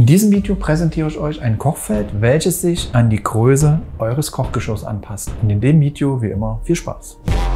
In diesem Video präsentiere ich euch ein Kochfeld, welches sich an die Größe eures Kochgeschirrs anpasst. Und in dem Video, wie immer, viel Spaß!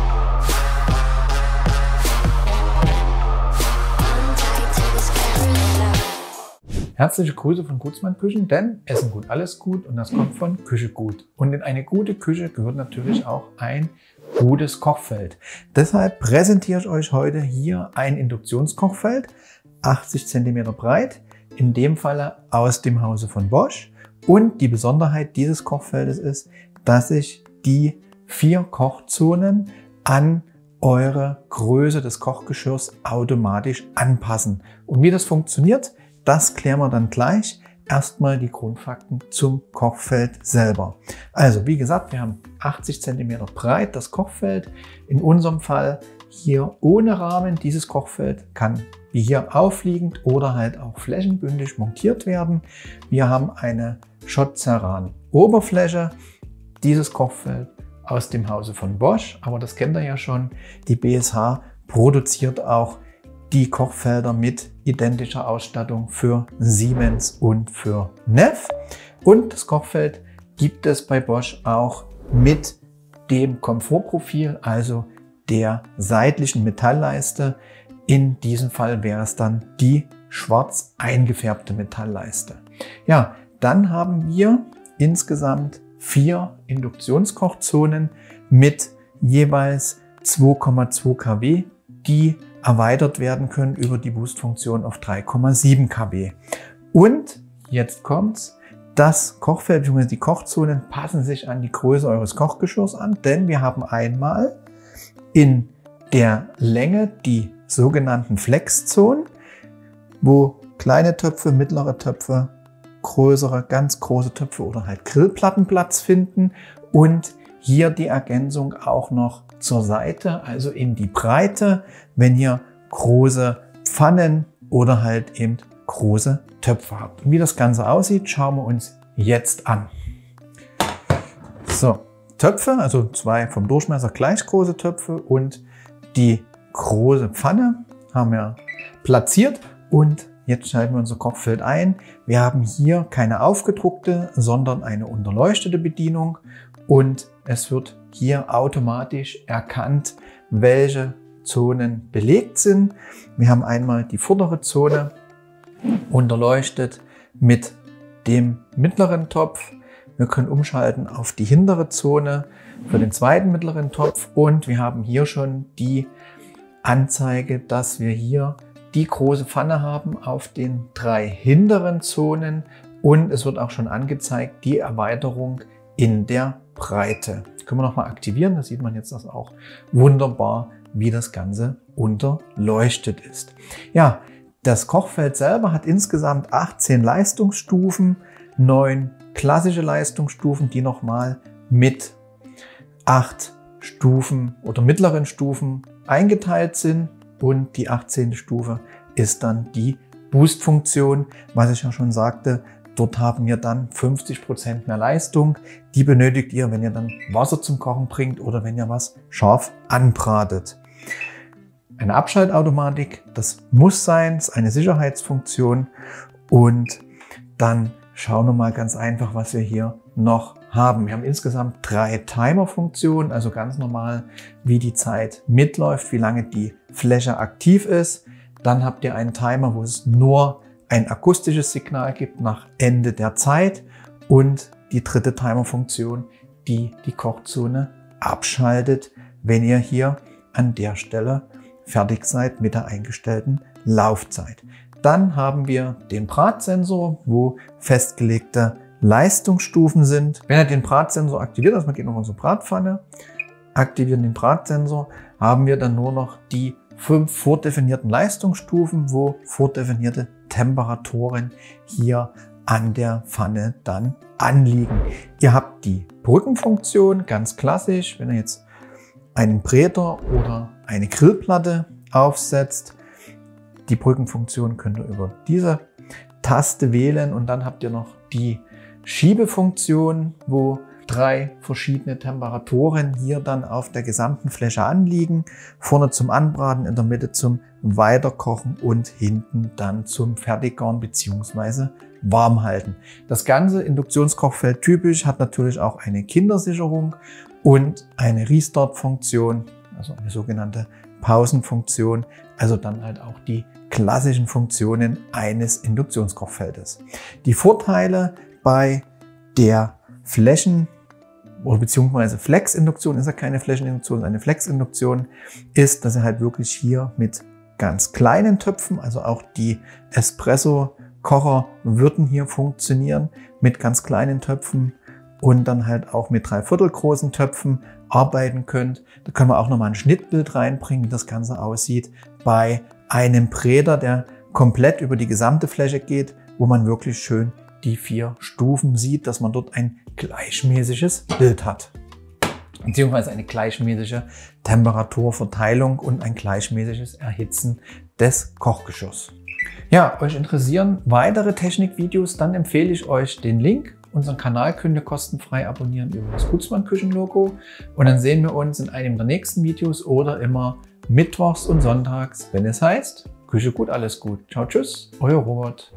Herzliche Grüße von Gutsmann Küchen, denn Essen gut, alles gut und das kommt von Küche gut. Und in eine gute Küche gehört natürlich auch ein gutes Kochfeld. Deshalb präsentiere ich euch heute hier ein Induktionskochfeld, 80 cm breit, in dem Falle aus dem Hause von Bosch. Und die Besonderheit dieses Kochfeldes ist, dass sich die 4 Kochzonen an eure Größe des Kochgeschirrs automatisch anpassen. Und wie das funktioniert, das klären wir dann gleich. Erstmal die Grundfakten zum Kochfeld selber. Also wie gesagt, wir haben 80 cm breit das Kochfeld. In unserem Fall hier ohne Rahmen. Dieses Kochfeld kann wie hier aufliegend oder halt auch flächenbündig montiert werden. Wir haben eine Schott-Ceran Oberfläche. Dieses Kochfeld aus dem Hause von Bosch, aber das kennt ihr ja schon. Die BSH produziert auch die Kochfelder mit identischer Ausstattung für Siemens und für Neff. Und das Kochfeld gibt es bei Bosch auch mit dem Komfortprofil, also der seitlichen Metallleiste. In diesem Fall wäre es dann die schwarz eingefärbte Metallleiste. Ja, dann haben wir insgesamt 4 Induktionskochzonen mit jeweils 2,2 kW, die erweitert werden können über die Boostfunktion auf 3,7 kW. Und jetzt kommt's. Das Kochfeld bzw. die Kochzonen passen sich an die Größe eures Kochgeschirrs an, denn wir haben einmal in der Länge die sogenannten Flexzonen, wo kleine Töpfe, mittlere Töpfe, größere, ganz große Töpfe oder halt Grillplatten Platz finden, und hier die Ergänzung auch noch zur Seite, also in die Breite, wenn ihr große Pfannen oder halt eben große Töpfe habt. Und wie das Ganze aussieht, schauen wir uns jetzt an. So, Töpfe, also 2 vom Durchmesser gleich große Töpfe und die große Pfanne haben wir platziert, und jetzt schalten wir unser Kochfeld ein. Wir haben hier keine aufgedruckte, sondern eine unterleuchtete Bedienung, und es wird hier automatisch erkannt, welche Zonen belegt sind. Wir haben einmal die vordere Zone unterleuchtet mit dem mittleren Topf. Wir können umschalten auf die hintere Zone für den zweiten mittleren Topf, und wir haben hier schon die Anzeige, dass wir hier die große Pfanne haben auf den 3 hinteren Zonen, und es wird auch schon angezeigt die Erweiterung in der Breite. Das können wir nochmal aktivieren, da sieht man jetzt das auch wunderbar, wie das Ganze unterleuchtet ist. Ja, das Kochfeld selber hat insgesamt 18 Leistungsstufen, 9 klassische Leistungsstufen, die nochmal mit 8 Stufen oder mittleren Stufen eingeteilt sind, und die 18. Stufe ist dann die Boost-Funktion, was ich ja schon sagte. Dort haben wir dann 50% mehr Leistung. Die benötigt ihr, wenn ihr dann Wasser zum Kochen bringt oder wenn ihr was scharf anbratet. Eine Abschaltautomatik, das muss sein, ist eine Sicherheitsfunktion. Und dann schauen wir mal ganz einfach, was wir hier noch haben. Wir haben insgesamt 3 Timer-Funktionen, also ganz normal, wie die Zeit mitläuft, wie lange die Fläche aktiv ist. Dann habt ihr einen Timer, wo es nur ein akustisches Signal gibt nach Ende der Zeit, und die dritte Timer-Funktion, die die Kochzone abschaltet, wenn ihr hier an der Stelle fertig seid mit der eingestellten Laufzeit. Dann haben wir den Bratsensor, wo festgelegte Leistungsstufen sind. Wenn ihr den Bratsensor aktiviert, also man geht auf unsere Bratpfanne, aktivieren den Bratsensor, haben wir dann nur noch die 5 vordefinierten Leistungsstufen, wo vordefinierte Temperaturen hier an der Pfanne dann anliegen. Ihr habt die Brückenfunktion, ganz klassisch, wenn ihr jetzt einen Bräter oder eine Grillplatte aufsetzt. Die Brückenfunktion könnt ihr über diese Taste wählen, und dann habt ihr noch die Schiebefunktion, wo 3 verschiedene Temperaturen hier dann auf der gesamten Fläche anliegen. Vorne zum Anbraten, in der Mitte zum Weiterkochen und hinten dann zum Fertiggaren bzw. Warmhalten. Das ganze Induktionskochfeld typisch hat natürlich auch eine Kindersicherung und eine Restart-Funktion, also eine sogenannte Pausenfunktion, also dann halt auch die klassischen Funktionen eines Induktionskochfeldes. Die Vorteile bei der Flächen- oder beziehungsweise Flex-Induktion, ist ja keine Flächeninduktion, eine Flex-Induktion, ist, dass er halt wirklich hier mit ganz kleinen Töpfen, also auch die Espresso-Kocher würden hier funktionieren mit ganz kleinen Töpfen und dann halt auch mit 3/4 großen Töpfen arbeiten könnt. Da können wir auch nochmal ein Schnittbild reinbringen, wie das Ganze aussieht bei einem Bräder, der komplett über die gesamte Fläche geht, wo man wirklich schön die 4 Stufen sieht, dass man dort ein gleichmäßiges Bild hat. Beziehungsweise eine gleichmäßige Temperaturverteilung und ein gleichmäßiges Erhitzen des Kochgeschirrs. Ja, euch interessieren weitere Technikvideos, dann empfehle ich euch den Link. Unseren Kanal könnt ihr kostenfrei abonnieren über das Gutzmann Küchen-Logo. Und dann sehen wir uns in einem der nächsten Videos oder immer mittwochs und sonntags, wenn es heißt, Küche gut, alles gut. Ciao, tschüss, euer Robert.